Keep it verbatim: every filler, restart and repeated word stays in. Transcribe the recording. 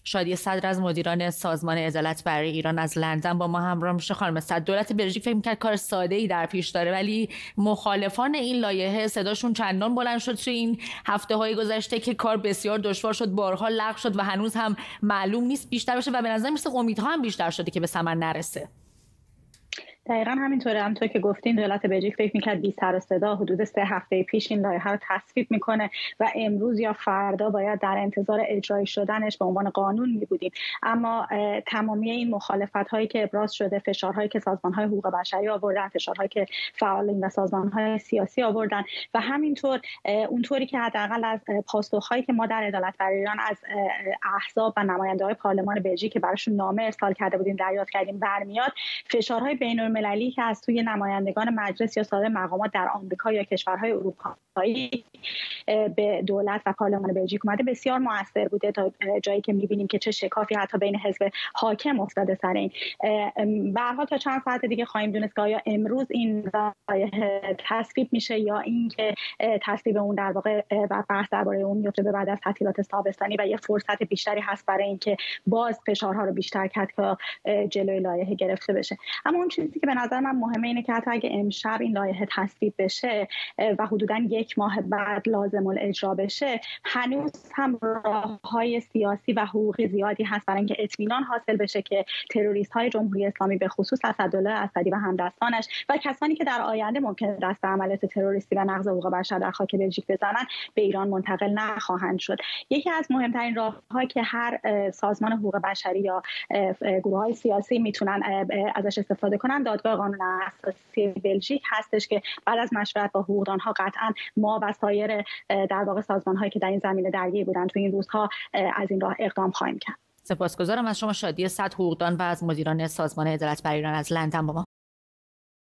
شادی صدر از مدیران سازمان عدالت برای ایران از لندن با ما همراه میشه. خانم صدر، دولت بلژیک فکر می‌کرد کار ساده‌ای در پیش داره، ولی مخالفان این لایحه صداشون چندان بلند شد توی این هفته‌های گذشته که کار بسیار دشوار شد، بارها لغو شد و هنوز هم معلوم نیست بیشتر بشه و به نظر میاد امیدها هم بیشتر شده که به ثمر نرسه. دقیقاً همینطوره. همونطور که گفتین دولت بلژیک فکر می‌کرد بی سر و صدا حدود سه هفته پیش این لایحه رو تصویب میکنه و امروز یا فردا باید در انتظار اجرایی شدنش به عنوان قانون می بودیم. اما تمامی این مخالفت‌هایی که ابراز شده، فشارهایی که سازمان‌های حقوق بشری آوردن، فشارهایی که فعالین و سازمان‌های سیاسی آوردن و همینطور اونطوری که حداقل از پاسخ‌هایی که ما در عدالت برای ایران از احزاب و نماینده‌های پارلمان بلژیک که براشون نامه ارسال کرده بودیم دریافت کردیم برمیاد، فشارهای بین مللی که از توی نمایندگان مجلس یا سایر مقامات در آمریکا یا کشورهای اروپایی به دولت و پارلمان بلژیک اومده بسیار موثر بوده، تا جایی که می‌بینیم که چه شکافی حتی بین حزب حاکم افتاده سر این. به هر حال تا چند ساعت دیگه خواهیم دونست که آیا امروز این لایحه تصویب میشه یا اینکه تصویب اون در واقع بحث درباره اون میفته به بعد از تعطیلات تابستانی و یه فرصت بیشتری هست برای اینکه باز فشارها رو بیشتر کرد که جلوی لایحه گرفته بشه. اما اون چیزی که به نظر من مهمه اینه که حتی اگه امشب این لایحه تصویب بشه و حدوداً یک ماه بعد لازم الاجرا بشه، هنوز هم راه‌های سیاسی و حقوقی زیادی هست برای اینکه اطمینان حاصل بشه که تروریست‌های جمهوری اسلامی به خصوص اسدالله اسدی و همدستانش و کسانی که در آینده ممکن دست به عملیات تروریستی و نقض حقوق بشر در خاک بلژیک بزنن به ایران منتقل نخواهند شد. یکی از مهمترین راه‌هایی که هر سازمان حقوق بشری یا گروه‌های سیاسی میتونن ازش استفاده کنن دادگاه قانون اساسی بلژیک هستش که بعد از مشورت با حقوقدانها قطعا ما و سایر در واقع سازمان‌هایی که در این زمینه درگیر بودن تو این روزها از این راه اقدام خواهیم کرد. سپاسگزارم از شما شادی صدر، حقوقدان و از مدیران سازمان عدالت برای ایران از لندن با ما.